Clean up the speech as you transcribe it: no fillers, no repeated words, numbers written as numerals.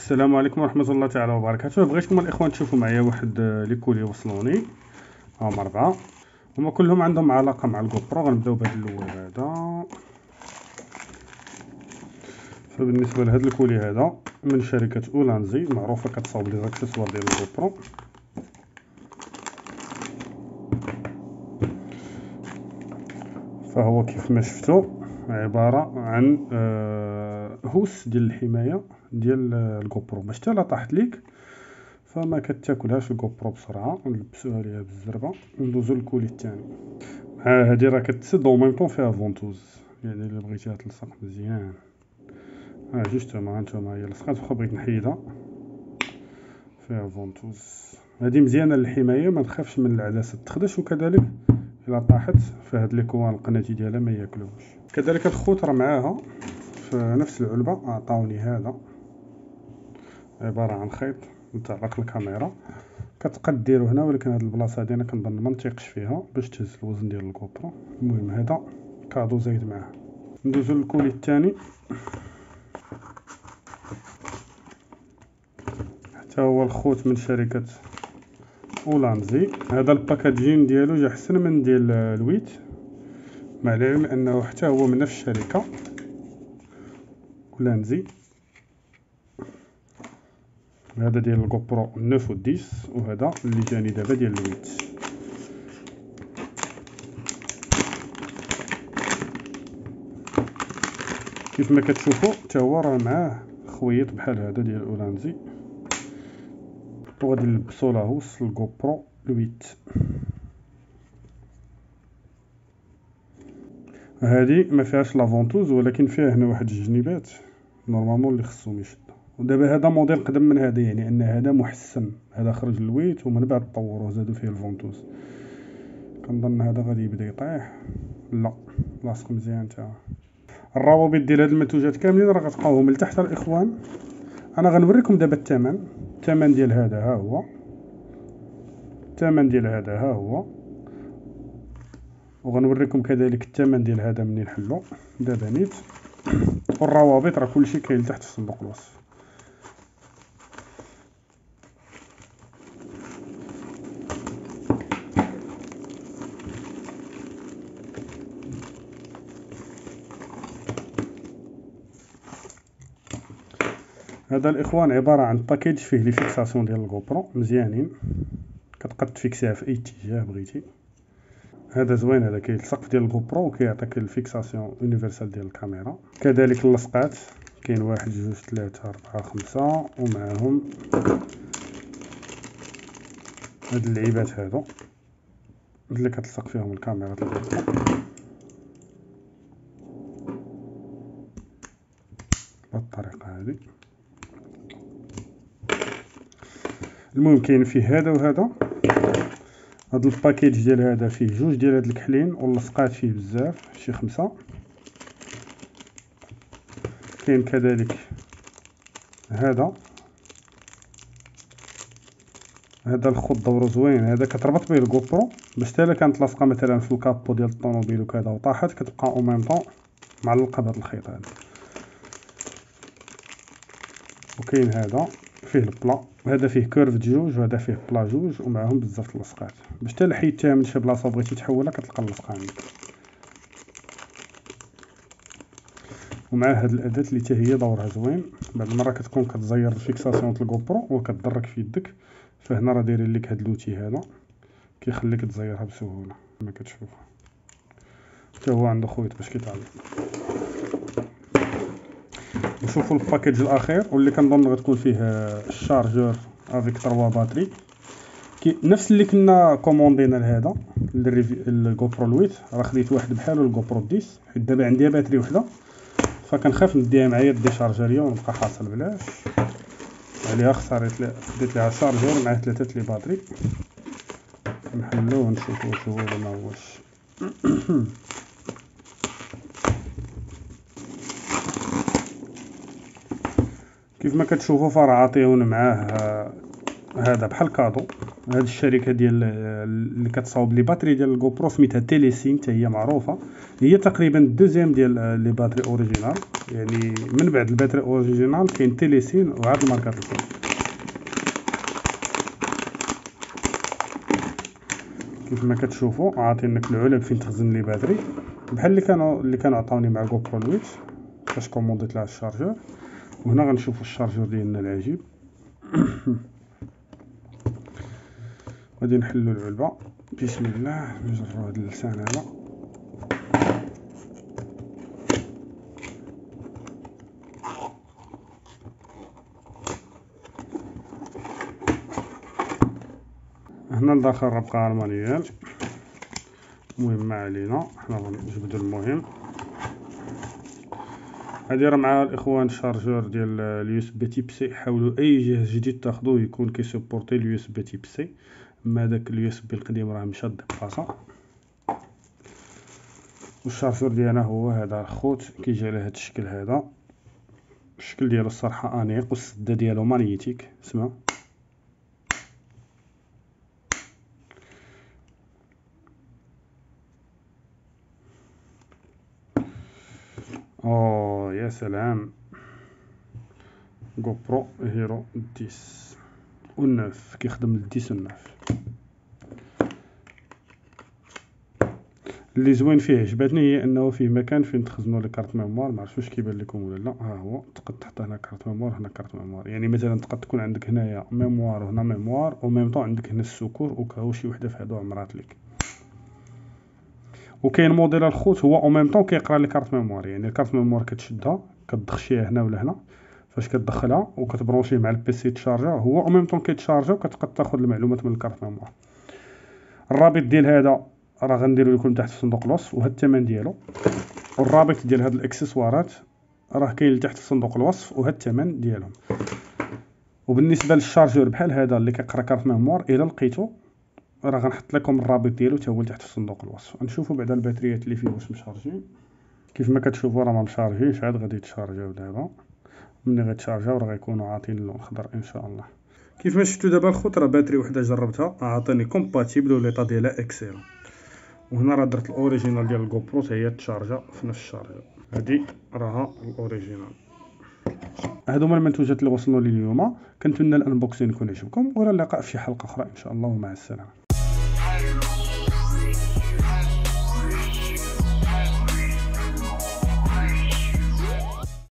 السلام عليكم ورحمة الله تعالى وبركاته. بغيتكم الإخوان تشوفوا معايا واحد لي كولي وصلوني، هما 4 هما كلهم عندهم علاقة مع الجو برو. غنبداو بهذا الأول هذا. فبالنسبة لهذا الكولي هذا من شركة أولانزي معروفة كتصاوب لي زاكسيسوار ديال الجو برو. فهو كيف ما شفتوا عبارة عن هوس ديال الحماية ديال الجو برو باش حتى لا طاحت ليك فما كتاكلهاش الجو برو بسرعه. نلبسوها ليها بالزربه وندوزو للكولي الثاني. مع هادي راه كتسد او ميم طون فيها فونتوز، يعني الا بغيتيها تلصق مزيان جوستومون هانتوما هي لصقات. واخا بغيت نحيدها فيها فونتوز. هادي مزيانه للحمايه، ما نخافش من العدسه تخدش، وكذلك الا طاحت فهاد لي كوان القناتي ديالها ما ياكلوش. كذلك الخوت راه معاها في نفس العلبه. عطاوني هذا عباره عن خيط متعلق الكاميرا، كتقد ديرو هنا، ولكن هاد البلاصه هادي انا كنظن ما نطيقش فيها باش تهز الوزن ديال الكوبرو. المهم هذا كادو زايد معاه. ندوزو للكولي الثاني، حتى هو الخوت من شركه اولانزي. هذا الباكاجين ديالو جا احسن من ديال الويت، مع العلم انه حتى هو من نفس الشركه اولانزي. هذا ديال الجو برو 9 و 10، وهذا اللي جاني دابا ديال الويت. كيف ما كتشوفوا حتى هو راه معاه خويط بحال هذا ديال اولانزي، وغادي نلبسو لاهوس الجو برو 8. هذه ما فيهاش لافونتوز، ولكن فيها هنا واحد الجنيبات نورمالمون اللي خصهم يشدوا. ودابا هذا موديل قدم من هذا، يعني ان هذا محسن. هذا خرج الويت ومن بعد طوروه زادوا فيه الفونتوز. كنظن هذا غادي يبدا يطيح. لا لاصق مزيان تا. الروابط ديال هاد المنتوجات كاملين راه غتلقاوهم لتحت الاخوان. انا غنوريكم دابا الثمن ديال هذا ها هو، الثمن ديال هذا ها هو، وغنوريكم كذلك الثمن ديال هذا منين نحلو دابا نيت. والروابط راه كلشي كاين تحت في صندوق الوصف. هذا الاخوان عباره عن باكيج فيه لي فيكساسيون ديال الجو برو مزيانين، كتقد تفيكسيها في اي اتجاه بغيتي. هذا زوين، هذا كيلصق ديال الجو برو وكيعطيك الفيكساسيون يونيفرسال ديال الكاميرا. كذلك اللصقات كاين 1 2 3 4 5، ومعاهم هاد اللعيبات هادو اللي كتلصق فيهم الكاميرا بالطريقه هذه. المهم كاين فيه هذا وهذا. هاد الباكيج ديال هذا فيه 2 ديال هاد الكحلين، واللصقات فيه بزاف شي 5. كاين كذلك هذا الخط دورو زوين. هذا كتربط به الجو برو باش حتى الا كانت لاصقه مثلا في الكابو ديال الطوموبيل وكذا وطاحت كتبقى او ميم طون معلقه بهذا الخيط هذا. وكاين هذا فيه البلا، هذا فيه كيرف جوج وهذا فيه بلا جوج، ومعهم بزاف اللصقات باش حتى حيدتيها من شي بلاصه وبغيتي تحولها كتلقى اللصقه عندك. ومع هاد الاداه اللي حتى هي دورها زوين. بعض المره كتكون كتزير الفيكساسيون ديال الجو برو وكتضرك في يدك، فهنا راه دايرين لك هاد لوتي هذا كيخليك تزيرها بسهوله كما كتشوف. حتى هو عنده خويط باش كيتعلق. نشوفوا الباكيج الاخير واللي كنظن غتكون فيه الشارجور افيك 3 باتري، نفس اللي كنا كوموندينا لهذا الجو برو 8. راه خديت واحد بحالو الجو برو 10، حيت دابا عندي باتري وحده فكنخاف نديها معايا ديشارجا اليوم ونبقى حاصل بلاش عليها خساره. ديت ليها شارجور مع 3 لي باتري. نحلوه ونشوفوا واش هو ولا ما هوش. كيف ما كتشوفوا فراه عاطيون معاه هذا بحال كادو. هاد الشركه ديال اللي كتصاوب لي باتري ديال الجو برو سميتها تيليسين، حتى هي معروفه، هي تقريبا الدوزيام ديال لي باتري اوريجينال. يعني من بعد الباتري اوريجينال كاين تيليسين وعاد الماركات الاخرى. كيف ما كتشوفوا عاطينك العلب فين تخزن لي باتري، بحال اللي كانوا عطاوني مع جو برو الويت فاش كومونديت لها الشارجور. وهنا غنشوفوا الشارجور ديالنا العجيب. غادي نحلو العلبه بسم الله، نجرو هاد اللسان هذا. هنا لداخل ربقه المانيوال، المهم ما علينا، حنا غنجبدو المهم. هادي راه مع الاخوان الشارجور ديال اليو اس بي تيب سي. حاولوا اي جهاز جديد تاخذوه يكون كيسبورتي اليو اس بي تيب سي، اما داك اليو اس بي القديم راه مشى بلاصه. والشارجور ديالنا هو هذا الخوت، كيجي على هذا الشكل هذا. الشكل ديالو الصراحه انيق، والسده ديالو مانيتيك. اسمع اوه يا سلام. جو برو هيرو 10 و9 كيخدم ل 10 و9. اللي زوين فيه عجبتني هي انه فيه مكان فين تخزنوا لي كارت ميموار. ما عرفتش واش كيبان لكم ولا لا. ها هو تقد تحط هنا كارت ميموار، هنا كارت ميموار. يعني مثلا تقد تكون عندك هنايا ميموار وهنا ميموار، و ميم طون عندك هنا السكور، وكاو شي وحده في هادو عمرات لك. وكاين موديل الخوت هو او ميم طون كيقرا لي كارت ميموار. يعني الكارت ميموار كتشدها كتدخشيها هنا ولا هنا، فاش كتدخلها وكتبرونشيه مع البيسي تشارجا، هو او ميم طون كيتشارجا وكتقد تاخذ المعلومات من الكارت ميموار. الرابط ديال هذا راه غنديرو لكم تحت في صندوق الوصف، وهذا الثمن ديالو. والرابط ديال هاد الاكسسوارات راه كاين تحت في صندوق الوصف، وهذا الثمن ديالهم. وبالنسبه للشارجور بحال هذا اللي كيقرا كارت ميموار، الا لقيتو راه غنحط لكم الرابط ديالو حتى هو تحت في صندوق الوصف. نشوفوا بعدا الباتريات اللي فيه واش مشارجين. كيف ما كتشوفوا راه ما مشارجينش، عاد غادي يتشارجاو دابا. ملي غيتشارجاو راه غيكونوا عاطين اللون الخضر ان شاء الله. كيف ما شفتوا دابا الخوت راه باتري وحده جربتها عاطيني كومباتيبل وليطا ديالها اكسيلون. وهنا راه درت الاوريجينال ديال الجو برو حتى هي تشارجا في نفس الشارجر. هادي راها الاوريجينال. هادو هما المنتوجات اللي وصلوا لي اليوم. كنتمنى الانبوكسين يكون عجبكم، والى اللقاء في حلقه اخرى ان شاء الله، ومع السلامه.